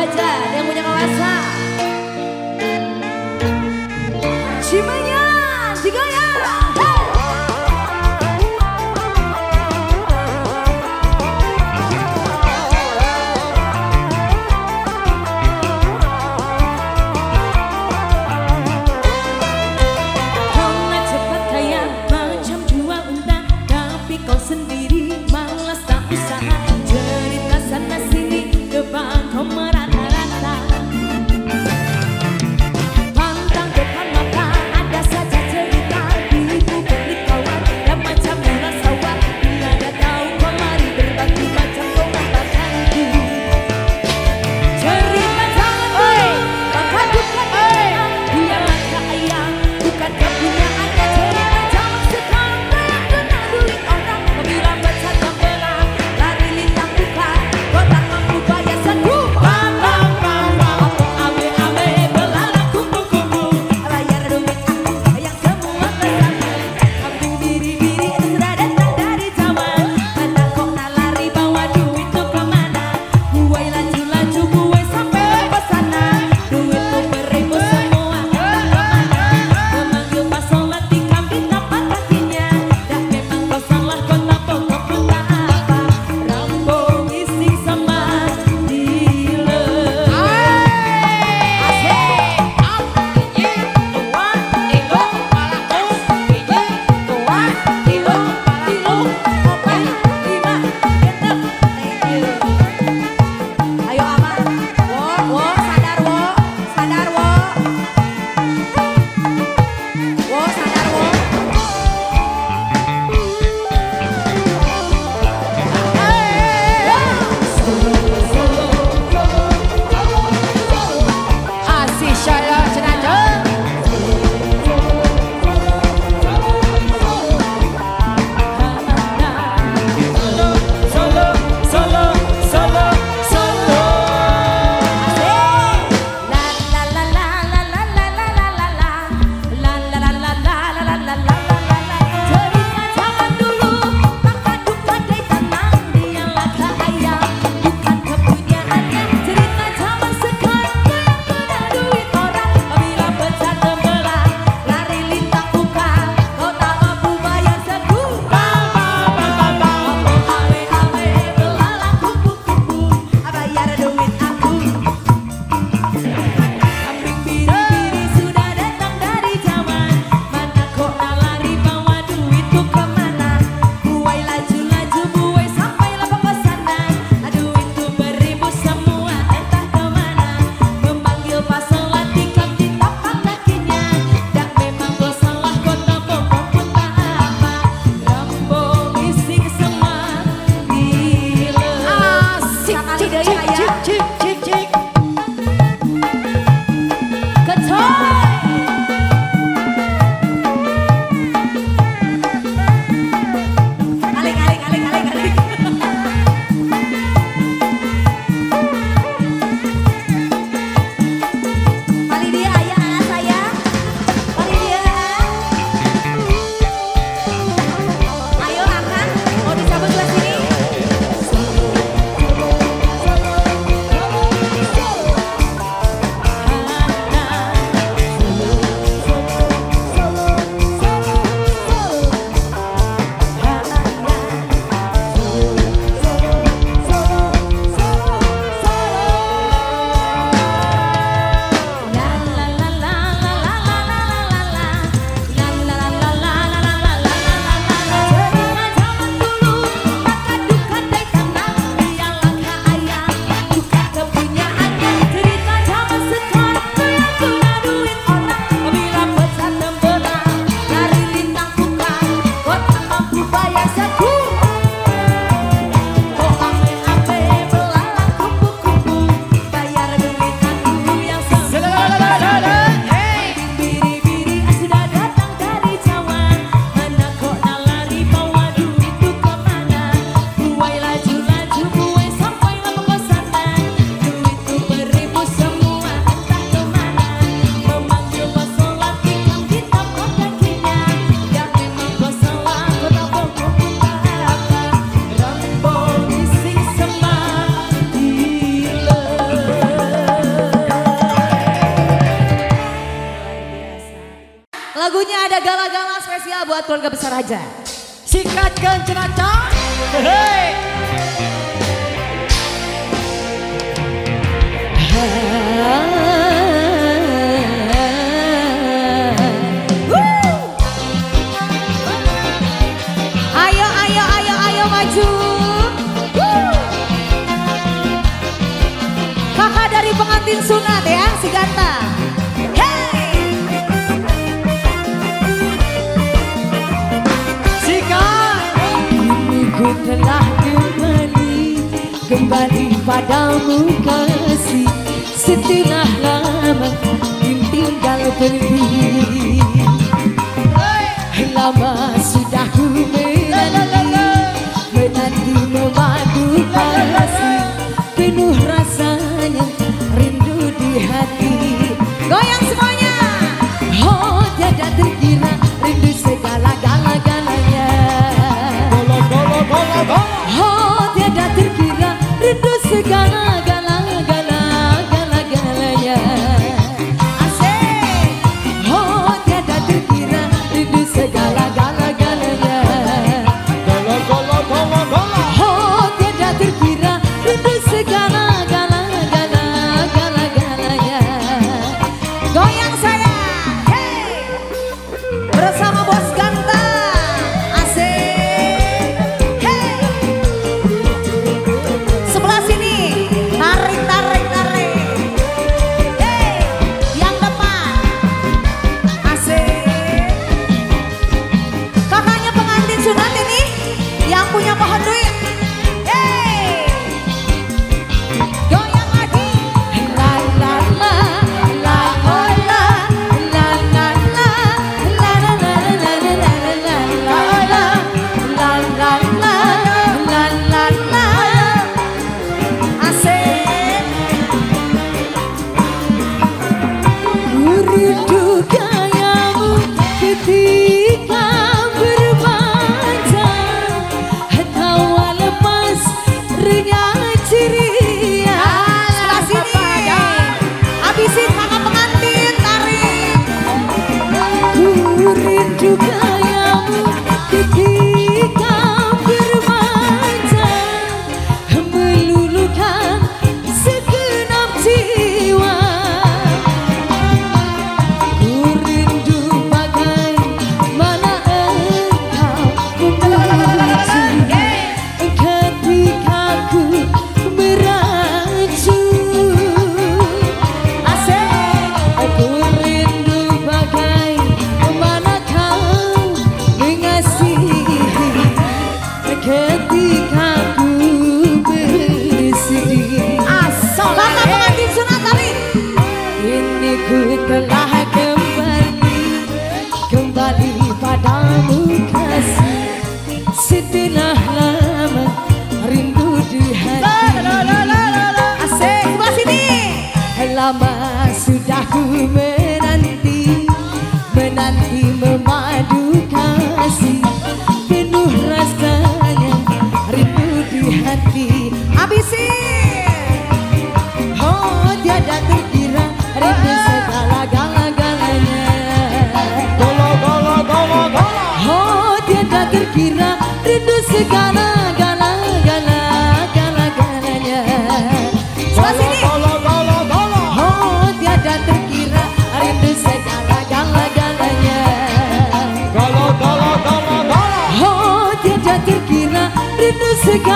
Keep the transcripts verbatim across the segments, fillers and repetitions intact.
aja yang punya kawasan. Cimanya digoyang. Kau sendiri malas tak usaha, cerita sana sini depan kau merata-rata. buat keluarga besar aja. Sikat kenceracang. Hei. Ayo, ayo, ayo, ayo maju. Kakak dari pengantin sunat ya, si Ganta. Hey. Sikat. Kini ku telah kembali, kembali padamu kasih. Setelah lama tinggal pergi, lama sudah ku menanti, menanti memadu kasih. Penuh rasanya rindu di hati. Goyang semuanya. Oh tiada terkira rindu segala-gala-galanya. Golo golo golo golo. Oh tiada terkira rindu segala-gala. Lama sudah ku menanti, menanti memadu kasih. Penuh rasanya rindu di hati. Habisin. Oh tiada terkira rindu segala-gala-galanya. Golo golo golo golo. Oh tiada terkira rindu segala-gala-gala-gala-galanya. Sebelah sini. Rindu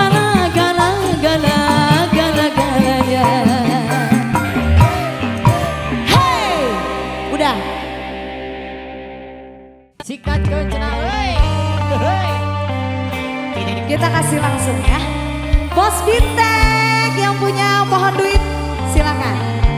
segala-gala-gala-gala-galanya. Hey, udah. Sikat kencerang. Hei. Hei. Kita kasih langsung ya. Bos Bintek yang punya pohon duit, silakan.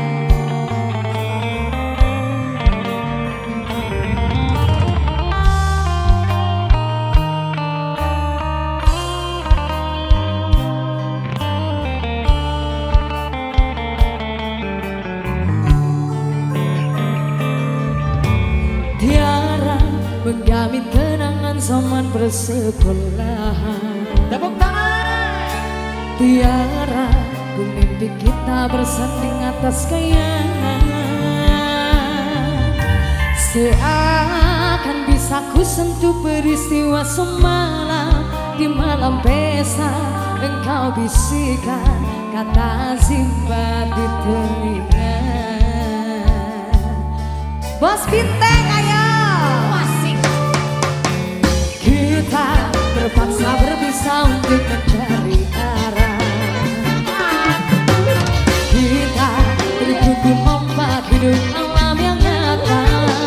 Menjamin kenangan zaman persekolahan. Tepuk tangan. Tiara ku mimpi kita bersanding atas kayangan. Seakan bisa Bisa ku sentuh peristiwa semalam. Di malam pesta engkau bisikan kata Zimba di telinga. Bos Bintang ayo. Masih. Kita terpaksa berpisah untuk mencari arah. Kita terkubur ombak hidup alam yang nyata.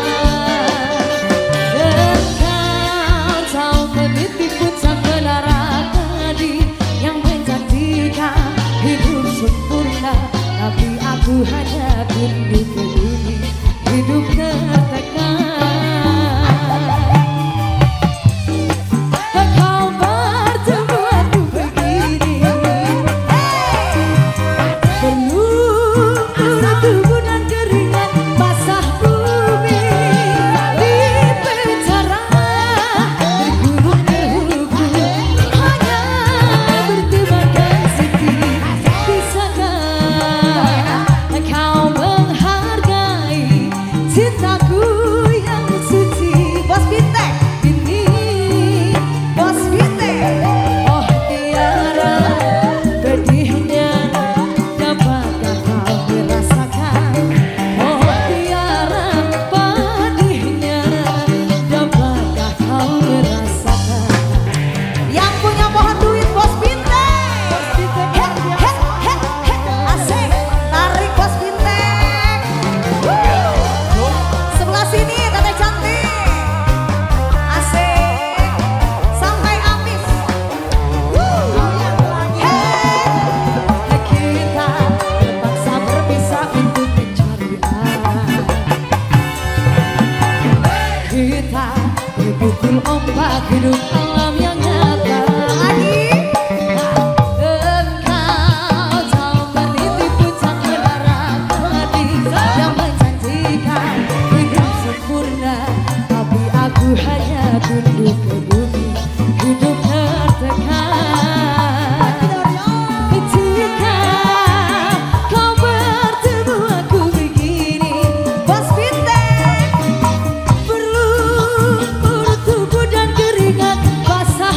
Engkau tahu meniti puncak menara tadi yang menjanjikan hidup sempurna, tapi aku hanya tunduk ke bumi, hidup tertekan. Terpukul ombak hidup alam yang nyata. Engkau tahu meniti puncak menara tadi yang menjanjikan hidup sempurna, tapi aku hanya tunduk ke bumi, hidup tertekan. Jika kau bertemu aku begini, Bos Bintang. perlu tubuh dan keringat basah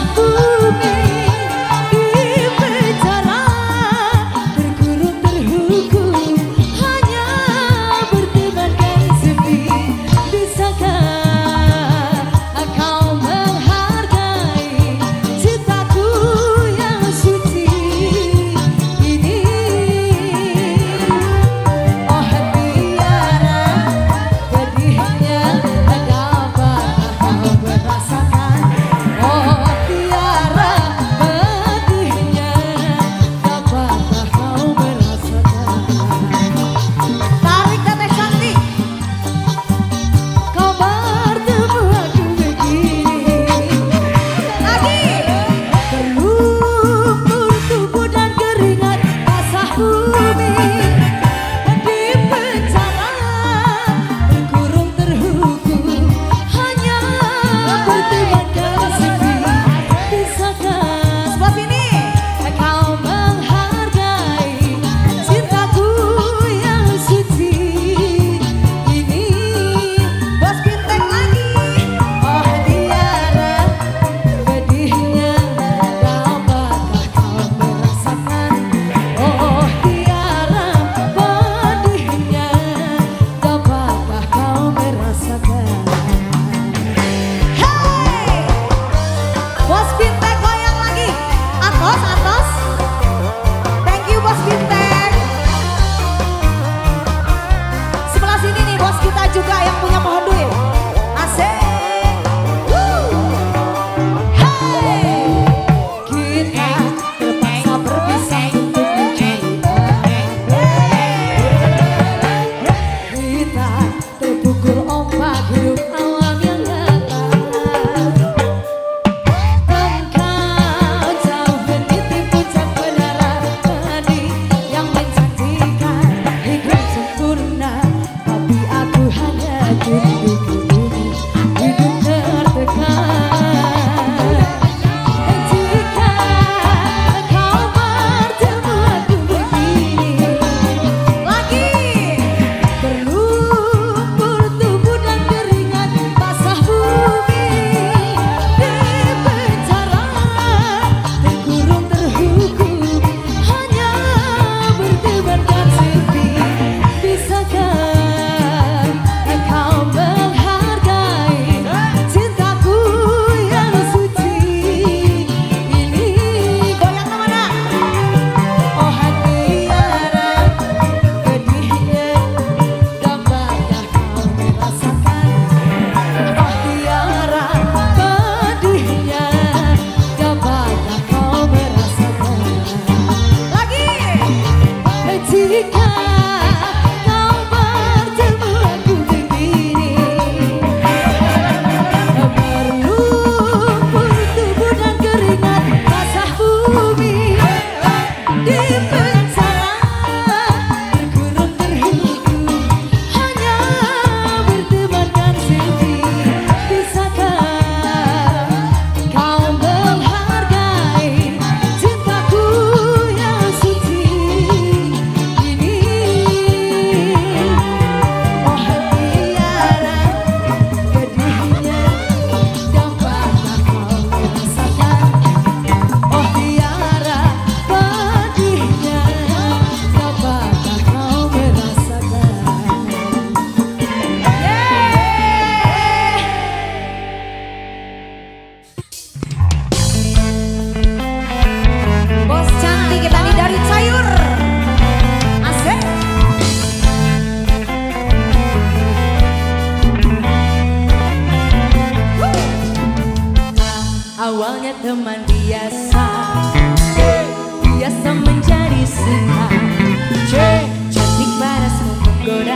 Awalnya teman biasa, biasa menjadi suka. Cantik parasmu menggoda,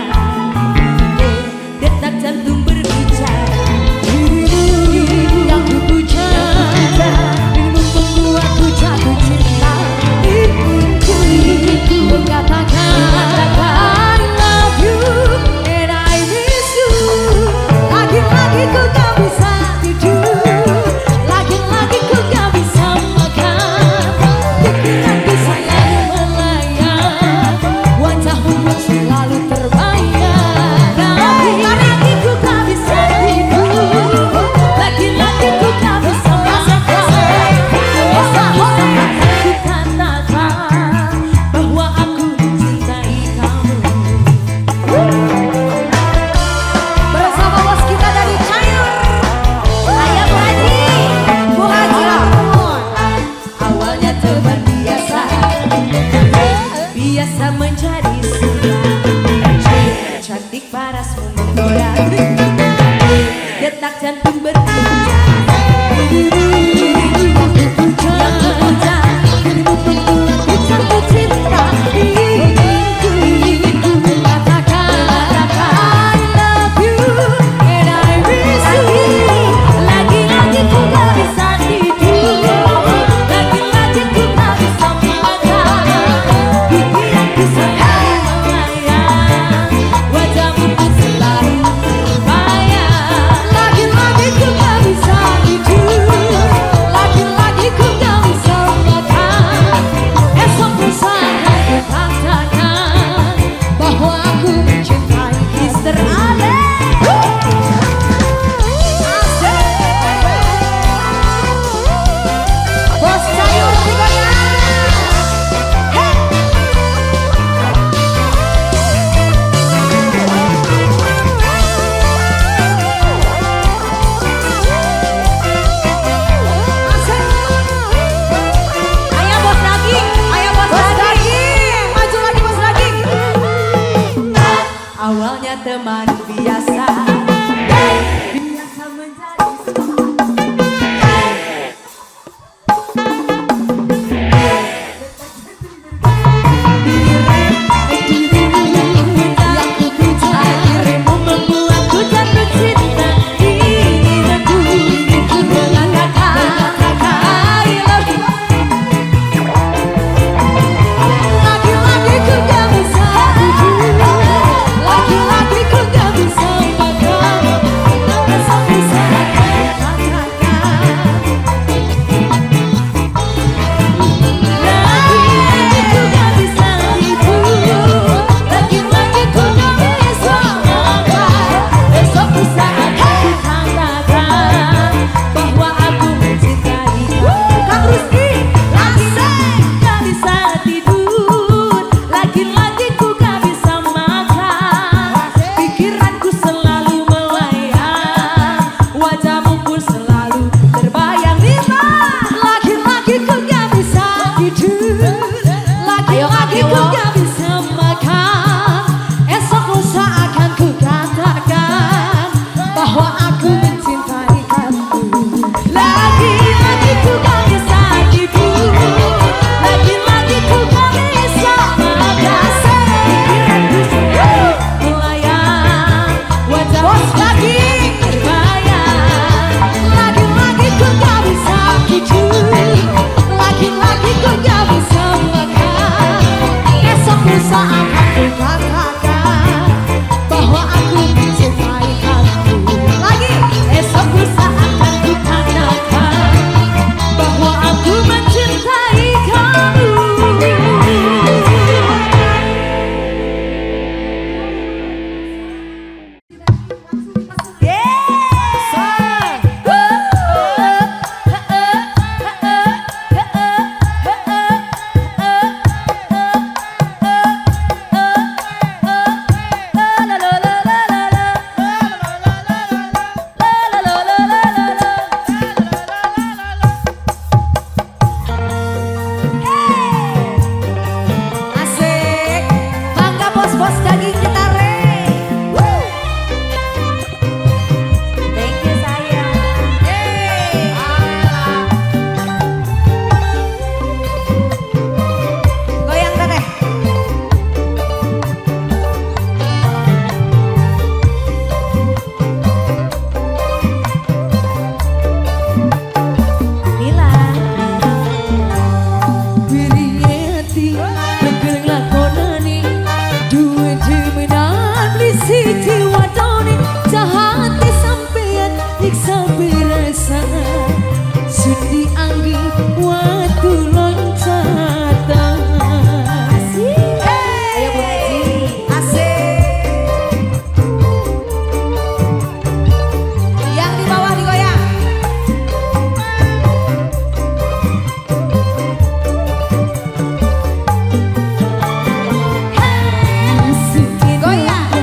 detak jantung berbicara. Yang ku puja, membuatku jatuh cinta. Ku katakan I love you and I miss you. Lagi-lagi ku tak bisa tidur, lagi-lagi ku tak bisa makan. Pikiranku selalu melayang, wajahmu pun selalu terbayang. Lagi-lagi ku tak bisa tidur, lagi-lagi ku tak bisa makan. Ku katakan bahwa aku mencintai kamu. Bersama bos kita dari China, Ayah Bu Haji, Bu Haji Lampun. Awalnya teman biasa, biasa menjadi suka. Cantik parasmu menggoda, detak jantung berdebar. Yang kupuja, membuatku jatuh cinta. Katakan I love you and I miss you. Lagi-lagi ku gak bisa tidur, lagi-lagi ku gak bisa makan. Pikiranku selalu melayang, wajahmu pun selalu terbayang. Lagi-lagi ku gak bisa tidur, lagi-lagi ku gak bisa makan. Esok lusa akan ku katakan bahwa aku mencintai Mister Ale. Bos sayur digoyang. Ayah bos daging, ayah bos Bos daging. daging, maju lagi bos daging. Awalnya teman biasa, biasa menjadi suka. Yang ku puja, dirimu membuatku jatuh cinta. Ingin aku, inginku mengatakan I love you. Lagi-lagi ku gak bisa tidur, lagi-lagi ku gak Asik dianggi waktu loncatan. Asik. Ayo Bu Haji. Asik. Yang di bawah digoyang. Goyang.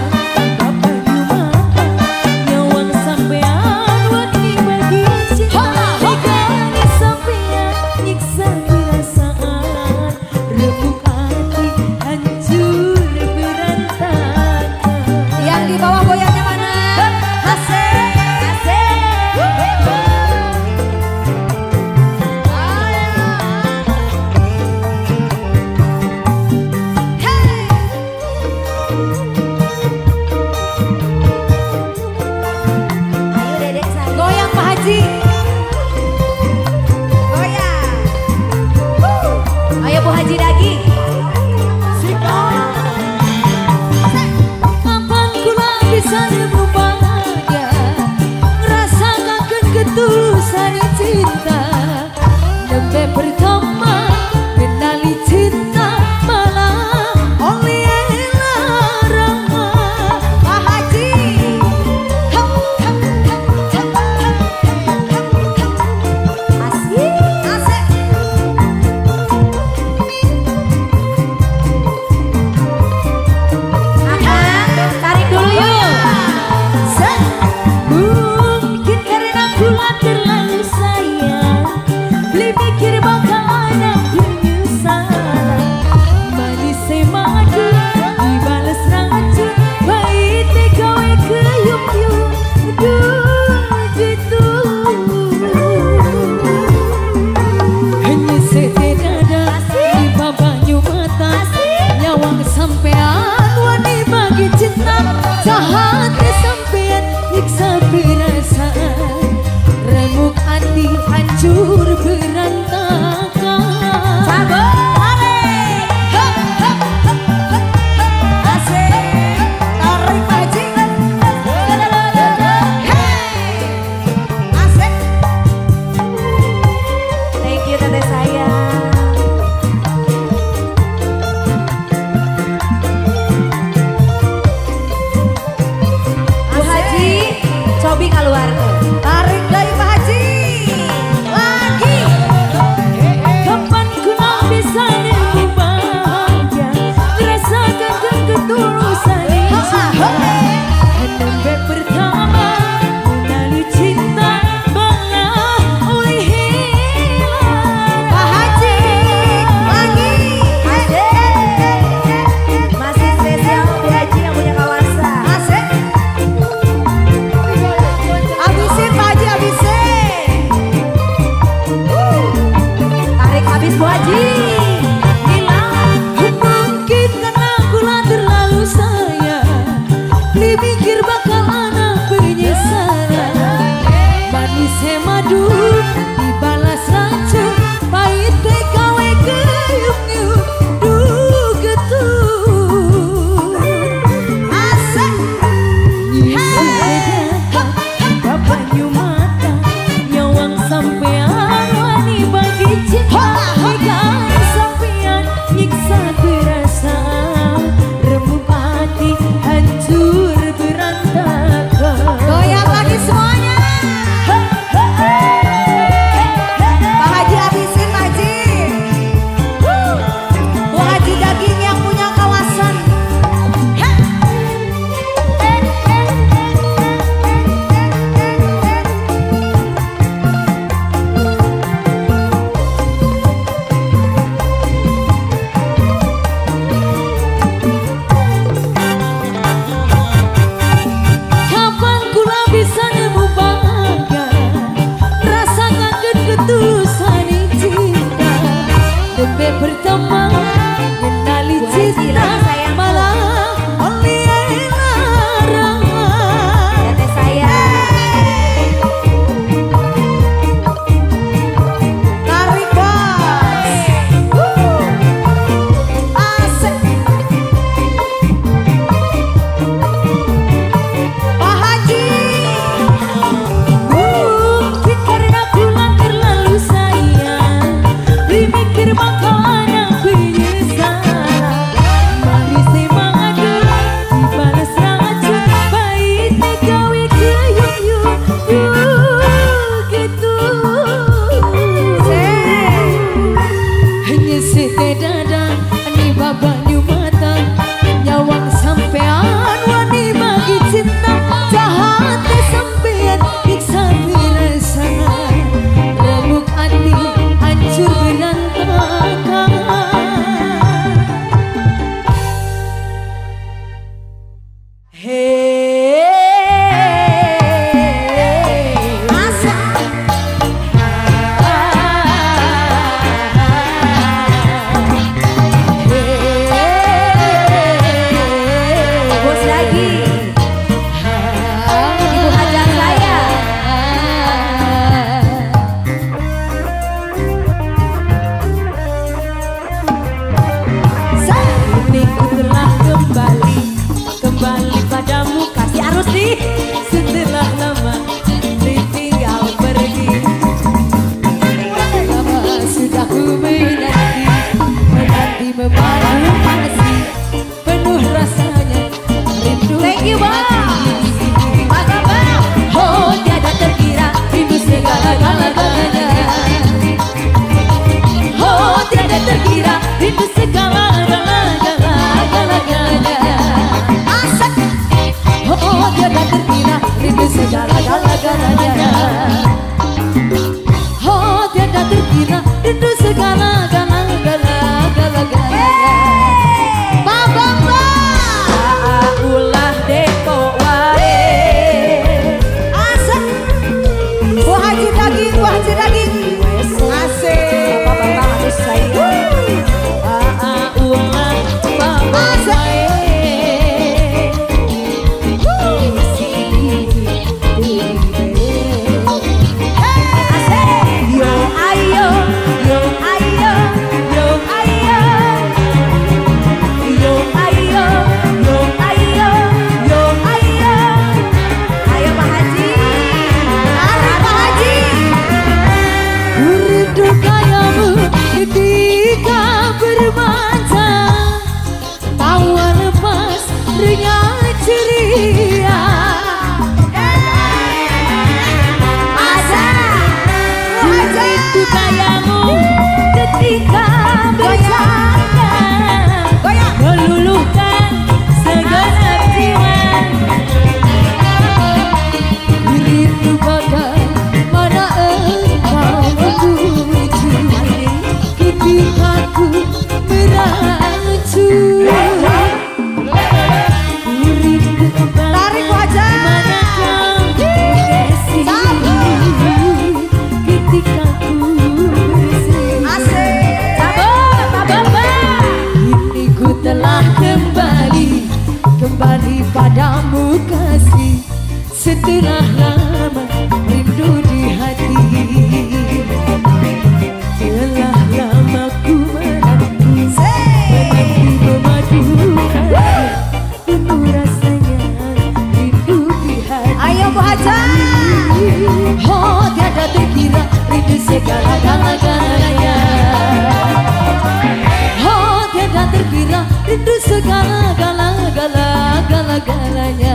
Nyawang sampean buat dibagi. Hikani sampean nyiksa rindu kayamu ketika bercanda meluluhkan segenap jiwa. Rindu bagaimana engkau menuju ketika ku meracu. Tarik wajah. Ketika ku bersih. Asik. Kini ku telah kembali, kembali padamu kasih. Setelah lama rindu di hati, telah lama ku menanti, menanti memadukan penuh rasanya rindu di hati. Ayo Bu Haja. Oh tiada terkira rindu segala-galanya. Oh tiada terkira rindu segala-gala-gala-gala-galanya.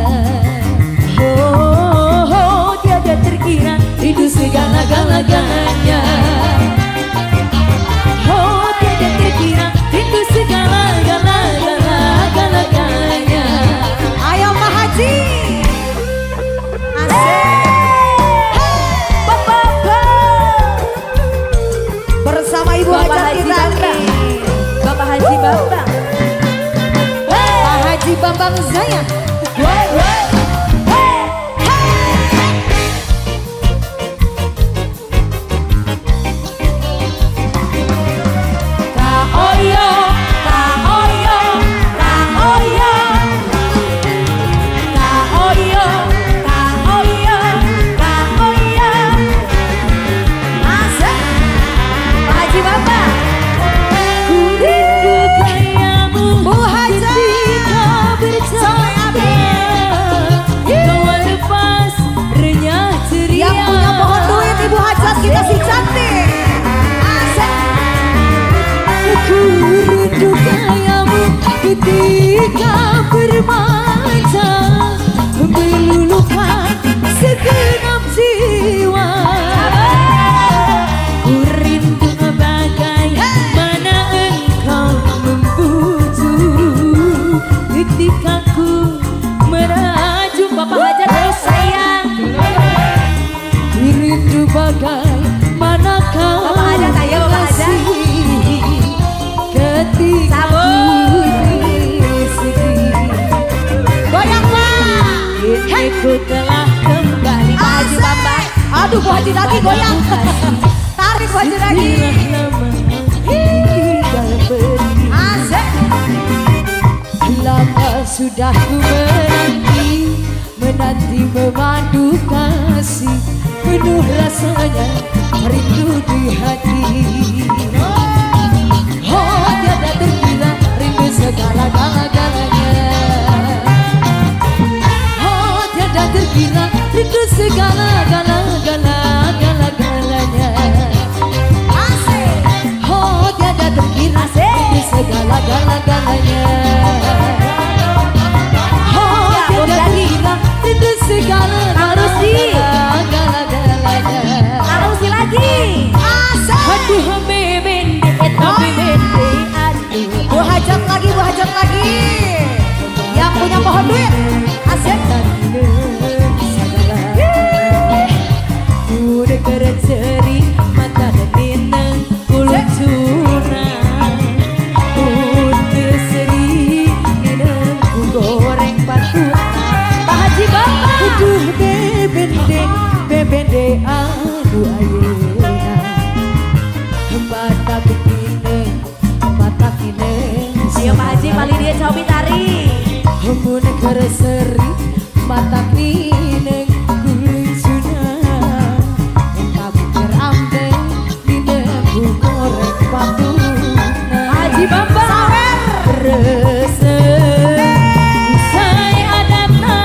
Oh, oh tiada terkira rindu segala-gala-galanya. Oh tiada terkira rindu segala-gala-gala-gala-galanya. Ayo Pak Haji. Bersama Ibu Bapak Haji Haji Bambang. Bambang. Bapak Haji Bambang. Pak Haji Bambang Zaya. Kita si cantik. Asik. Ku rindu kayamu ketika bermanja, meluluhkan segenap jiwa. Ku rindu bagaimana engkau membujuk ketika ku meraju. Bapak Haja terus sayang. Ku rindu bagaimana kau kasih ketika ku sedih. Goyang Pak. Kini ku telah kembali. Pak Haji Bambang. Aduh Bu Haji lagi goyang. Tarik Bu Haji lagi. Setelah lama tinggal pergi. Asik. Lama sudah ku menanti, menanti memandu kasih. Penuh rasanya rindu di hati. Oh tiada terkira rindu segala-galanya. Oh tiada terkira rindu segala-gala-gala-gala-galanya. Oh tiada terkira rindu segala-gala-galanya. Oh tiada terkira rindu segala-gala-gala-galanya. Taruh si lagi. Asik. Aduh bebende, eta bebende, aduh. Bu Hajat lagi, Bu Hajat lagi. Yang punya pohon duit. Asik. Udah kerceri mata detineng kulit cuna. Udah seri minum ku goreng patuna. Pak Haji Bambang. Aduh bebende, bebende, aduh ayeuna. Mata kine, mata kine. Ayo Pak Haji paling dia cobi tari. Mun kereseri mata kine kulit cuna. Entah pikir ambe kine ku goreng patuna. Haji Bambang. Resep saya adatna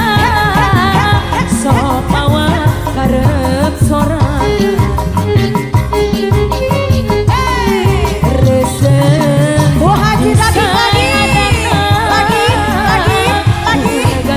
sopawa karep sorangan. Resep Bu Haji lagi lagi. Lagi, lagi, lagi.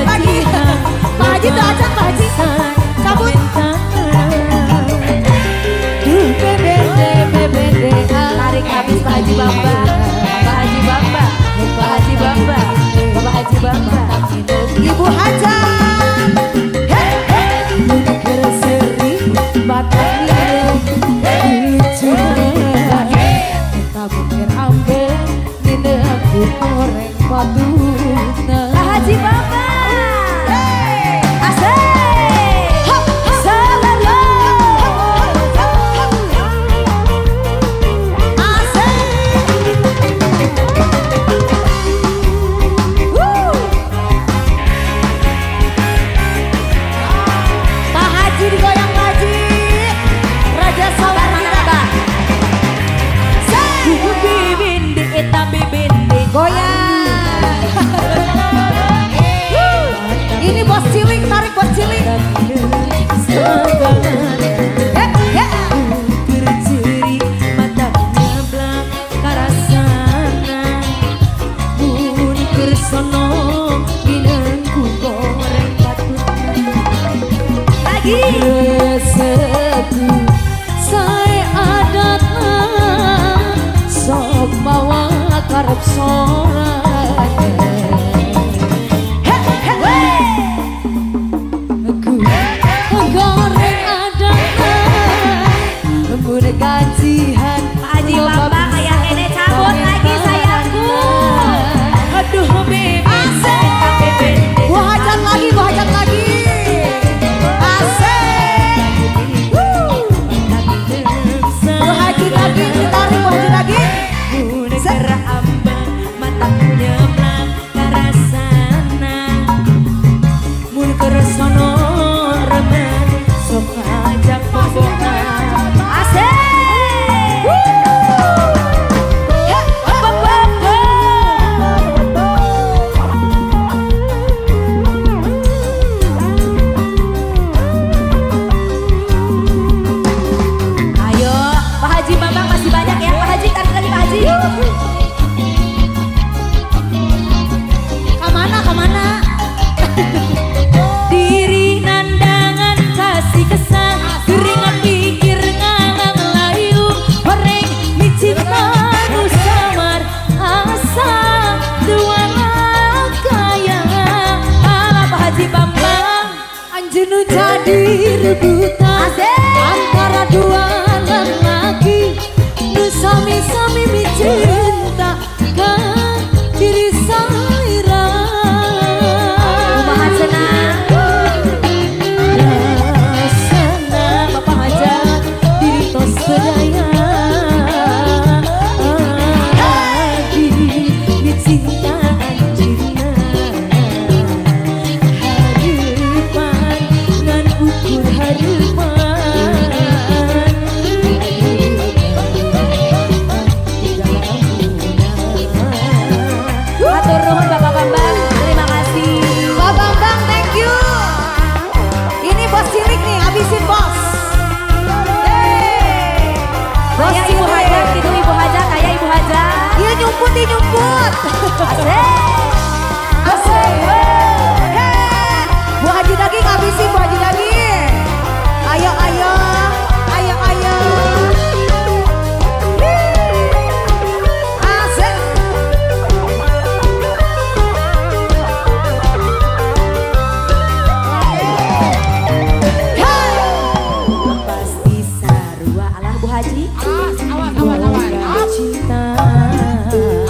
karep sorangan. Gajian Haji Bambang kayak ini cabut lagi sayangku. Aduh baby asik. Gua hajat lagi, gua hajat lagi. Asik. Gua hajat lagi, ditarik gua hajat lagi. Segera ambang mataku nyemlang karasana. Mun keresono remen sok ajak bobogan. Asik. Kemana, kemana? Diri nandangan kasih kesang, keringat pikir ngangang layu, horeng micin baru samar asa dua kaya. Ala Pak Haji Bambang anjeun jadi rebutan antara dua lelaki nu sami-sami micinta ka diri saira. Kumaha cenah rasana Bapak Haja diri tos sedaya di micinta anjeunna hareupan ngan ukur hareupan. Atur nuhun Bapak Bambang, terima kasih. Pak Bambang, thank you. Ini bos cilik nih, habisin bos. Hey. Bos Kayak Ibu cilik. Haja, gitu Ibu Haja, kayak Ibu Haja. Iya nyumput, dia nyumput. Asik. Asik. Hey. Bu Haji Daging habisin, Bu Haji Daging. Ayo, ayo. Ayo, ayo. Asik. Pasti sarua alah Bu Haji. Awas, awas, awas, awas. Cinta